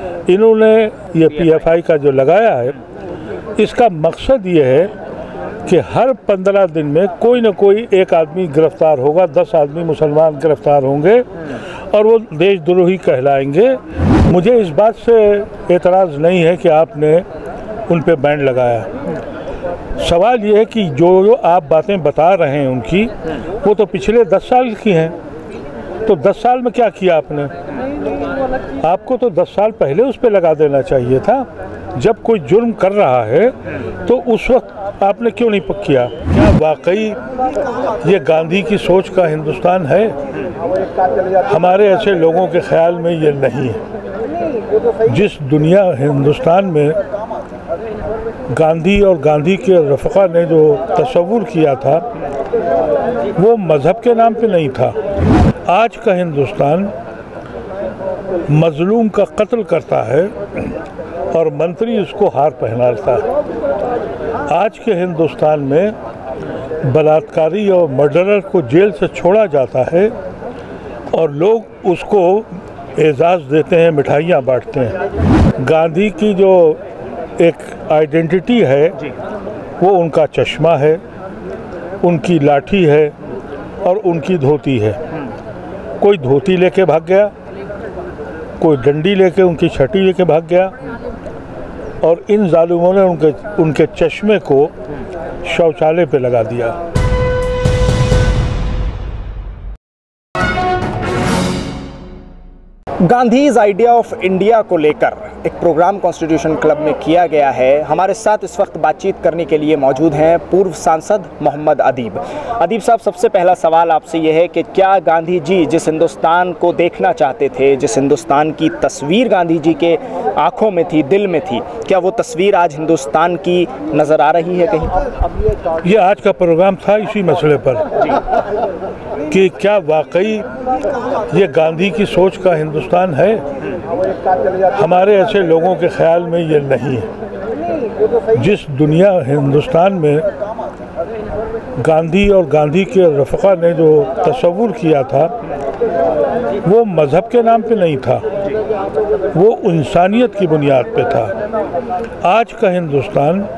इन्होंने ये PFI का जो लगाया है, इसका मकसद ये है कि हर 15 दिन में कोई न कोई एक आदमी गिरफ्तार होगा, 10 आदमी मुसलमान गिरफ्तार होंगे और वो देशद्रोही कहलाएंगे। मुझे इस बात से एतराज़ नहीं है कि आपने उन पे बैन लगाया। सवाल ये है कि जो आप बातें बता रहे हैं उनकी, वो तो पिछले 10 साल की हैं। तो 10 साल में क्या किया आपने? आपको तो 10 साल पहले उस पर लगा देना चाहिए था। जब कोई जुर्म कर रहा है तो उस वक्त आपने क्यों नहीं किया? क्या वाकई ये गांधी की सोच का हिंदुस्तान है? हमारे ऐसे लोगों के ख्याल में ये नहीं है। जिस दुनिया हिंदुस्तान में गांधी और गांधी के रफ़क़ा ने जो तस्वुर किया था, वो मज़हब के नाम पे नहीं था। आज का हिंदुस्तान मज़लूम का कत्ल करता है और मंत्री उसको हार पहनाता है। आज के हिंदुस्तान में बलात्कारी और मर्डरर को जेल से छोड़ा जाता है और लोग उसको एजाज़ देते हैं, मिठाइयाँ बांटते हैं। गांधी की जो एक आइडेंटिटी है, वो उनका चश्मा है, उनकी लाठी है और उनकी धोती है। कोई धोती लेके भाग गया, कोई डंडी लेके, उनकी छठी लेके भाग गया और इन जालिमों ने उनके चश्मे को शौचालय पे लगा दिया। गांधीज़ आइडिया ऑफ इंडिया को लेकर एक प्रोग्राम कॉन्स्टिट्यूशन क्लब में किया गया है। हमारे साथ इस वक्त बातचीत करने के लिए मौजूद हैं पूर्व सांसद मोहम्मद अदीब। अदीब साहब, सबसे पहला सवाल आपसे ये है कि क्या गांधी जी जिस हिंदुस्तान को देखना चाहते थे, जिस हिंदुस्तान की तस्वीर गांधी जी के आँखों में थी, दिल में थी, क्या वो तस्वीर आज हिंदुस्तान की नज़र आ रही है कहीं? ये आज का प्रोग्राम था इसी मसले पर कि क्या वाकई ये गांधी की सोच का हिंदुस्तान है? हमारे ऐसे लोगों के ख्याल में ये नहीं है। जिस दुनिया हिंदुस्तान में गांधी और गांधी के रफ़क़ा ने जो तस्वुर किया था, वो मज़हब के नाम पे नहीं था, वो इंसानियत की बुनियाद पे था। आज का हिंदुस्तान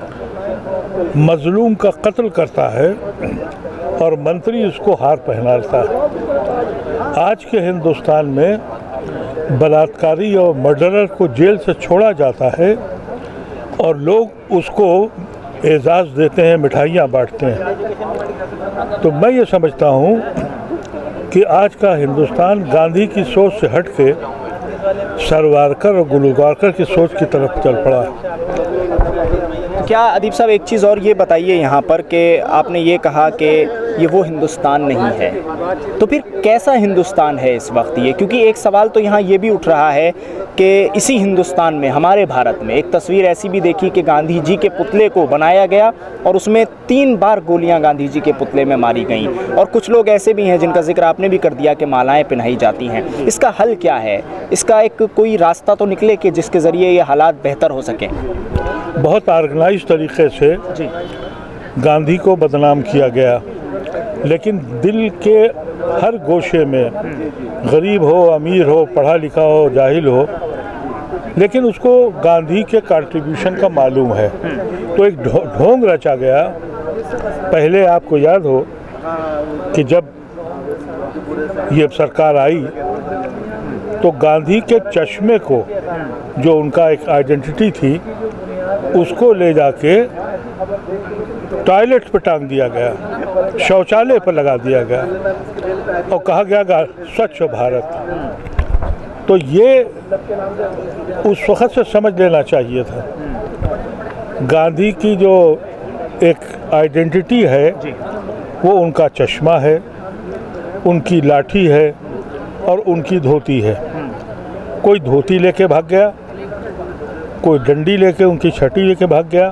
मज़लूम का कत्ल करता है और मंत्री उसको हार पहनाता है। आज के हिंदुस्तान में बलात्कारी और मर्डरर को जेल से छोड़ा जाता है और लोग उसको एजाज़ देते हैं, मिठाइयाँ बांटते हैं। तो मैं ये समझता हूँ कि आज का हिंदुस्तान गांधी की सोच से हट के सरवारकर और गुलगारकर की सोच की तरफ चल पड़ा है। क्या अदीब साहब, एक चीज़ और ये बताइए यहाँ पर कि आपने ये कहा कि ये वो हिंदुस्तान नहीं है, तो फिर कैसा हिंदुस्तान है इस वक्त ये? क्योंकि एक सवाल तो यहाँ ये भी उठ रहा है कि इसी हिंदुस्तान में, हमारे भारत में, एक तस्वीर ऐसी भी देखी कि गांधी जी के पुतले को बनाया गया और उसमें 3 बार गोलियां गांधी जी के पुतले में मारी गईं, और कुछ लोग ऐसे भी हैं जिनका जिक्र आपने भी कर दिया कि मालाएं पहनाई जाती हैं। इसका हल क्या है? इसका एक कोई रास्ता तो निकले कि जिसके ज़रिए ये हालात बेहतर हो सकें? बहुत ऑर्गेनाइज तरीके से गांधी को बदनाम किया गया, लेकिन दिल के हर गोशे में, गरीब हो, अमीर हो, पढ़ा लिखा हो, जाहिल हो, लेकिन उसको गांधी के कंट्रीब्यूशन का मालूम है। तो एक ढोंग रचा गया। पहले आपको याद हो कि जब ये सरकार आई तो गांधी के चश्मे को, जो उनका एक आइडेंटिटी थी, उसको ले जाके टॉयलेट पे टांग दिया गया, शौचालय पर लगा दिया गया और कहा गया स्वच्छ भारत। तो ये उस वक़्त से समझ लेना चाहिए था। गांधी की जो एक आइडेंटिटी है, वो उनका चश्मा है, उनकी लाठी है और उनकी धोती है। कोई धोती लेके भाग गया, कोई डंडी लेके, उनकी छठी लेके भाग गया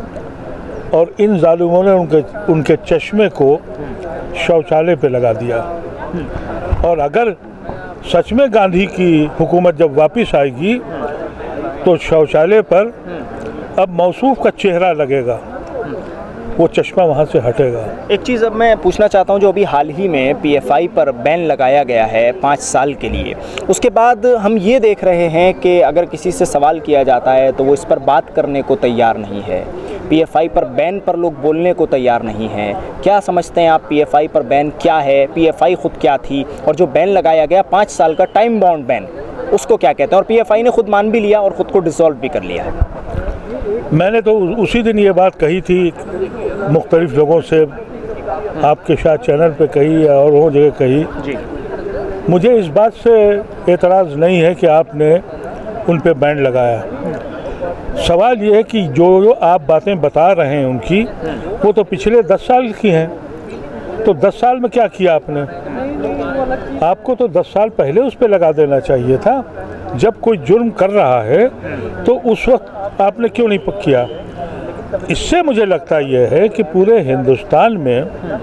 और इन जालिमों ने उनके चश्मे को शौचालय पे लगा दिया। और अगर सच में गांधी की हुकूमत जब वापस आएगी तो शौचालय पर अब मौसूफ का चेहरा लगेगा। वो चश्मा वहाँ से हटेगा। एक चीज़ अब मैं पूछना चाहता हूँ, जो अभी हाल ही में पीएफआई पर बैन लगाया गया है 5 साल के लिए, उसके बाद हम ये देख रहे हैं कि अगर किसी से सवाल किया जाता है तो वो इस पर बात करने को तैयार नहीं है। पीएफआई पर बैन पर लोग बोलने को तैयार नहीं हैं। क्या समझते हैं आप, पीएफआई पर बैन क्या है, पीएफआई खुद क्या थी, और जो बैन लगाया गया 5 साल का टाइम बाउंड बैन, उसको क्या कहते हैं? और पीएफआई ने खुद मान भी लिया और ख़ुद को डिसॉल्व भी कर लिया है। मैंने तो उसी दिन ये बात कही थी मुख्तलिफ लोगों से, आपके शायद चैनल पे कही और वो जगह कही जी। मुझे इस बात से एतराज़ नहीं है कि आपने उन पे बैन लगाया। सवाल ये है कि जो आप बातें बता रहे हैं उनकी, वो तो पिछले 10 साल की हैं। तो 10 साल में क्या किया आपने? आपको तो 10 साल पहले उस पर लगा देना चाहिए था। जब कोई जुर्म कर रहा है तो उस वक्त आपने क्यों नहीं किया? इससे मुझे लगता यह है कि पूरे हिंदुस्तान में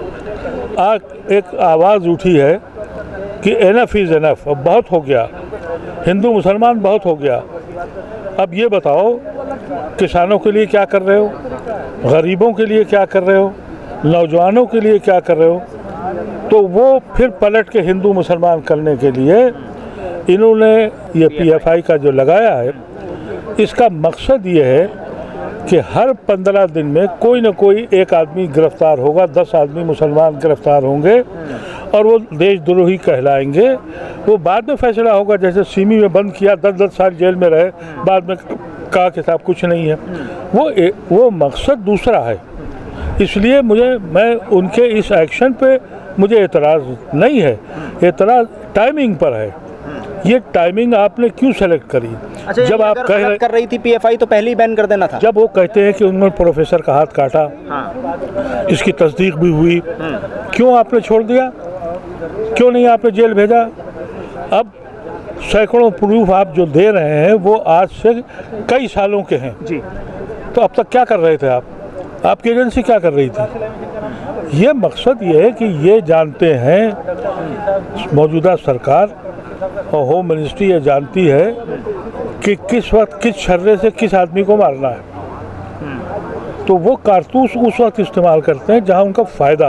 एक आवाज़ उठी है कि एनफ इज़ एनफ, अब बहुत हो गया, हिंदू मुसलमान बहुत हो गया। अब ये बताओ, किसानों के लिए क्या कर रहे हो, गरीबों के लिए क्या कर रहे हो, नौजवानों के लिए क्या कर रहे हो? तो वो फिर पलट के हिंदू मुसलमान करने के लिए इन्होंने ये पीएफआई का जो लगाया है, इसका मकसद ये है कि हर 15 दिन में कोई ना कोई एक आदमी गिरफ्तार होगा, 10 आदमी मुसलमान गिरफ्तार होंगे और वो देशद्रोही कहलाएंगे। वो बाद में फैसला होगा, जैसे सिमी में बंद किया, 10-10 साल जेल में रहे, बाद में कहा कि साहब कुछ नहीं है। वो मकसद दूसरा है। इसलिए मैं उनके इस एक्शन पे मुझे एतराज़ नहीं है, एतराज़ टाइमिंग पर है। ये टाइमिंग आपने क्यों सेलेक्ट करी? अच्छा, जब आप कर रही थी पीएफआई तो पहले ही बैन कर देना था। जब वो कहते हैं कि उन्होंने प्रोफेसर का हाथ काटा, हाँ। इसकी तस्दीक भी हुई, क्यों आपने छोड़ दिया? क्यों नहीं आपने जेल भेजा? अब सैकड़ों प्रूफ आप जो दे रहे हैं वो आज से कई सालों के हैं जी। तो अब तक क्या कर रहे थे आप? आपकी एजेंसी क्या कर रही थी? ये मकसद ये है कि ये जानते हैं, मौजूदा सरकार और होम मिनिस्ट्री ये जानती है कि किस वक्त किस छर्रे से किस आदमी को मारना है। तो वो कारतूस उस वक्त इस्तेमाल करते हैं जहां उनका फ़ायदा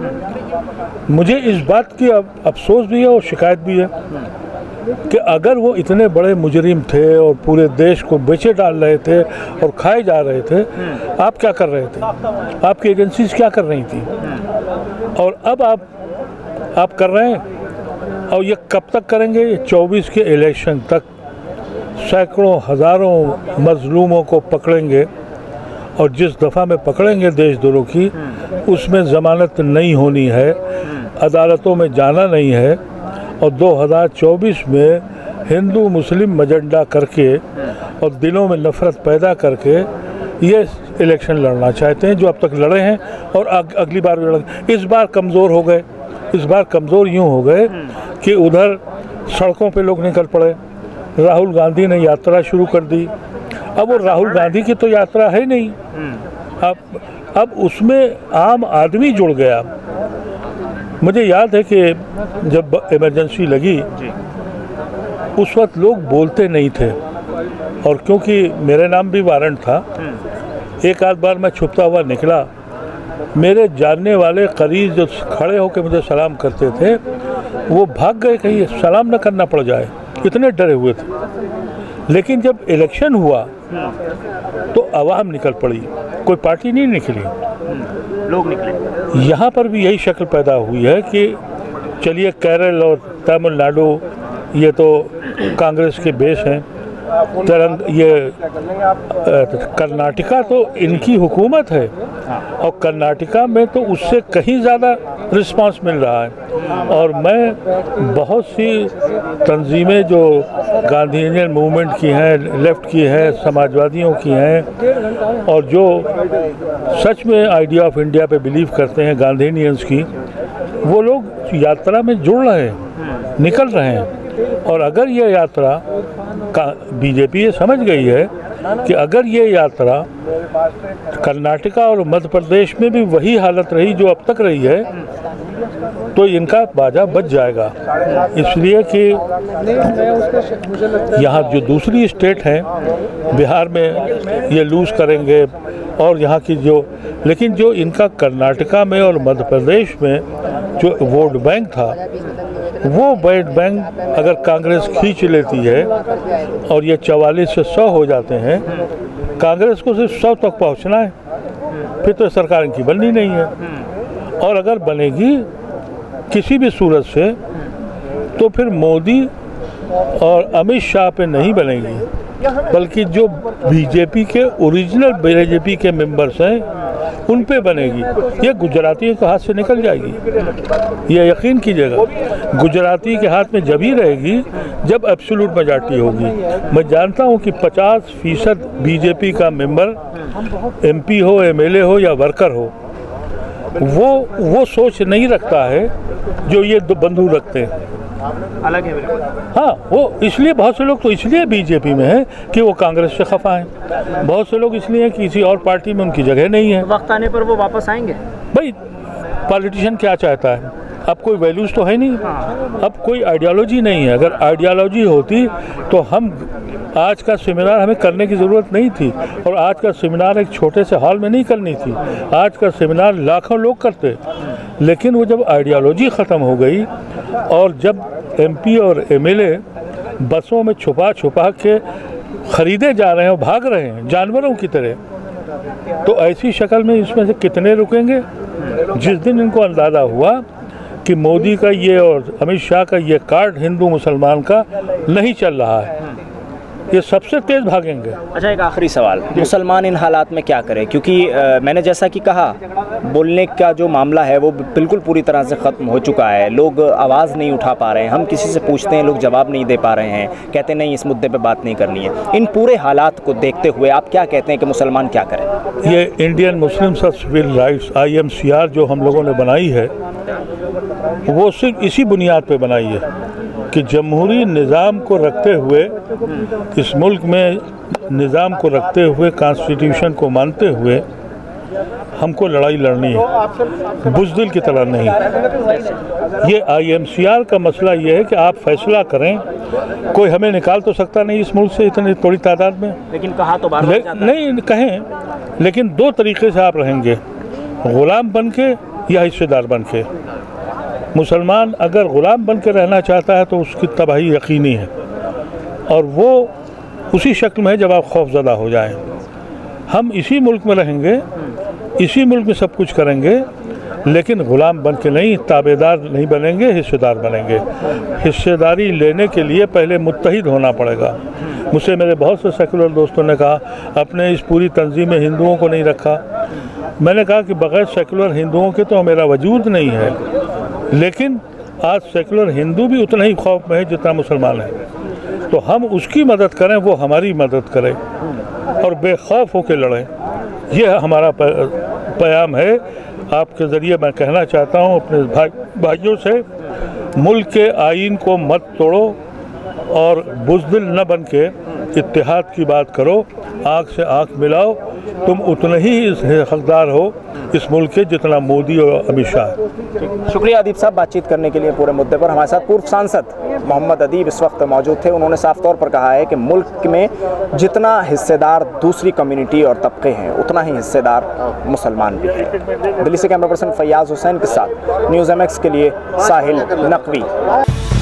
हो। मुझे इस बात की अफसोस भी है और शिकायत भी है कि अगर वो इतने बड़े मुजरिम थे और पूरे देश को बेचे डाल रहे थे और खाए जा रहे थे, आप क्या कर रहे थे? आपकी एजेंसीज क्या कर रही थी? और अब आप कर रहे हैं। और ये कब तक करेंगे? 24 के इलेक्शन तक सैकड़ों हज़ारों मजलूमों को पकड़ेंगे, और जिस दफ़ा में पकड़ेंगे देशद्रोह की, उसमें ज़मानत नहीं होनी है, अदालतों में जाना नहीं है। और 2024 में हिंदू मुस्लिम मजंडा करके और दिलों में नफ़रत पैदा करके ये इलेक्शन लड़ना चाहते हैं, जो अब तक लड़े हैं और अगली बार भी लड़ेंगे। इस बार कमज़ोर हो गए। इस बार कमज़ोर यूँ हो गए कि उधर सड़कों पे लोग निकल पड़े। राहुल गांधी ने यात्रा शुरू कर दी। अब वो राहुल गांधी की तो यात्रा है नहीं, अब उसमें आम आदमी जुड़ गया। मुझे याद है कि जब इमरजेंसी लगी उस वक्त लोग बोलते नहीं थे, और क्योंकि मेरे नाम भी वारंट था, एक आध बार मैं छुपता हुआ निकला। मेरे जानने वाले करीब जो खड़े होकर मुझे सलाम करते थे वो भाग गए, कहीं सलाम न करना पड़ जाए, इतने डरे हुए थे। लेकिन जब इलेक्शन हुआ तो आवाम निकल पड़ी, कोई पार्टी नहीं निकली, लोग निकले। यहाँ पर भी यही शक्ल पैदा हुई है कि चलिए केरल और तमिलनाडु ये तो कांग्रेस के बेस हैं, ये कर्नाटका तो इनकी हुकूमत है, और कर्नाटका में तो उससे कहीं ज़्यादा रिस्पांस मिल रहा है। और मैं बहुत सी तंजीमें जो गांधी इंडियन मूवमेंट की हैं, लेफ़्ट की हैं, समाजवादियों की हैं, और जो सच में आइडिया ऑफ इंडिया पे बिलीव करते हैं, गांधी इंडियंस की, वो लोग यात्रा में जुड़ रहे हैं, निकल रहे हैं। और अगर ये यात्रा का बीजेपी ये समझ गई है कि अगर ये यात्रा कर्नाटका और मध्य प्रदेश में भी वही हालत रही जो अब तक रही है, तो इनका बाजा बच जाएगा। इसलिए कि यहाँ जो दूसरी स्टेट हैं, बिहार में ये लूज़ करेंगे, और यहाँ की लेकिन जो इनका कर्नाटका में और मध्य प्रदेश में जो वोट बैंक था, वो वोट बैंक अगर कांग्रेस खींच लेती है और ये 44 से 100 हो जाते हैं, कांग्रेस को सिर्फ 100 तक पहुँचना है, फिर तो सरकार इनकी बननी नहीं है। और अगर बनेगी किसी भी सूरत से तो फिर मोदी और अमित शाह पे नहीं बनेगी, बल्कि जो बीजेपी के ओरिजिनल बीजेपी के मेंबर्स हैं उन पे बनेगी। ये गुजरातियों के हाथ से निकल जाएगी, ये यकीन कीजिएगा। गुजराती के हाथ में जब ही रहेगी जब एब्सोल्यूट मेजॉरिटी होगी। मैं जानता हूँ कि 50% बीजेपी का मेंबर, MP हो, MLA हो या वर्कर हो, वो सोच नहीं रखता है जो ये दो बंधु रखते हैं, अलग है बिल्कुल। हाँ, वो इसलिए बहुत से लोग तो इसलिए बीजेपी में हैं कि वो कांग्रेस से खफा हैं, बहुत से लोग इसलिए हैं कि किसी और पार्टी में उनकी जगह नहीं है। वक्त आने पर वो वापस आएंगे। भाई पॉलिटिशियन क्या चाहता है? अब कोई वैल्यूज़ तो है नहीं, अब कोई आइडियोलॉजी नहीं है। अगर आइडियोलॉजी होती तो हम आज का सेमिनार हमें करने की ज़रूरत नहीं थी, और आज का सेमिनार एक छोटे से हॉल में नहीं करनी थी, आज का सेमिनार लाखों लोग करते। लेकिन वो जब आइडियोलॉजी ख़त्म हो गई और जब MP और MLA बसों में छुपा छुपा के ख़रीदे जा रहे हैं और भाग रहे हैं जानवरों की तरह, तो ऐसी शक्ल में इसमें से कितने रुकेंगे? जिस दिन इनको अंदाज़ा हुआ कि मोदी का ये और अमित शाह का ये कार्ड हिंदू मुसलमान का नहीं चल रहा है, ये सबसे तेज भागेंगे। अच्छा, एक आखिरी सवाल, मुसलमान इन हालात में क्या करें? क्योंकि मैंने जैसा कि कहा, बोलने का जो मामला है वो बिल्कुल पूरी तरह से ख़त्म हो चुका है। लोग आवाज़ नहीं उठा पा रहे हैं, हम किसी से पूछते हैं लोग जवाब नहीं दे पा रहे हैं, कहते नहीं इस मुद्दे पे बात नहीं करनी है। इन पूरे हालात को देखते हुए आप क्या कहते हैं कि मुसलमान क्या करें? ये Indian Muslims of civil rights IMCR जो हम लोगों ने बनाई है, वो सिर्फ इसी बुनियाद पे बनाई है कि जमहूरी निज़ाम को रखते हुए, इस मुल्क में निज़ाम को रखते हुए, कॉन्स्टिट्यूशन को मानते हुए हमको लड़ाई लड़नी है, बुज़दिल की तरह नहीं। ये IMCR का मसला ये है कि आप फैसला करें, कोई हमें निकाल तो सकता नहीं इस मुल्क से इतनी थोड़ी तादाद में, लेकिन कहा तो बार नहीं कहें, लेकिन दो तरीके से आप रहेंगे, ग़ुलाम बन के या हिस्सेदार बन के। मुसलमान अगर ग़ुलाम बन के रहना चाहता है तो उसकी तबाही यकीनी है, और वो उसी शक्ल में है जब आप खौफज़दा हो जाएं। हम इसी मुल्क में रहेंगे, इसी मुल्क में सब कुछ करेंगे, लेकिन ग़ुलाम बन के नहीं, ताबेदार नहीं बनेंगे, हिस्सेदार बनेंगे। हिस्सेदारी लेने के लिए पहले मुत्तहिद होना पड़ेगा। मुझसे मेरे बहुत से सेकुलर दोस्तों ने कहा अपने इस पूरी तंजीम में हिंदुओं को नहीं रखा। मैंने कहा कि बग़ैर सेकुलर हिंदुओं के तो मेरा वजूद नहीं है, लेकिन आज सेकुलर हिंदू भी उतना ही खौफ में है जितना मुसलमान है। तो हम उसकी मदद करें, वो हमारी मदद करे और बेखौफ होकर लड़ें। ये हमारा पैगाम है। आपके ज़रिए मैं कहना चाहता हूँ अपने भाइयों से, मुल्क के आइन को मत तोड़ो और बुज़दिल न बन के इत्तेहाद की बात करो, आँख से आँख मिलाओ। तुम उतने ही हकदार हो इस मुल्क के जितना मोदी और अमित शाह। शुक्रिया अदीब साहब, बातचीत करने के लिए पूरे मुद्दे पर। हमारे साथ पूर्व सांसद मोहम्मद अदीब इस वक्त मौजूद थे। उन्होंने साफ तौर पर कहा है कि मुल्क में जितना हिस्सेदार दूसरी कम्युनिटी और तबके हैं, उतना ही हिस्सेदार मुसलमान भी हैं। दिल्ली से कैमरा पर्सन फैयाज हुसैन के साथ न्यूज़ MX के लिए साहिल नकवी।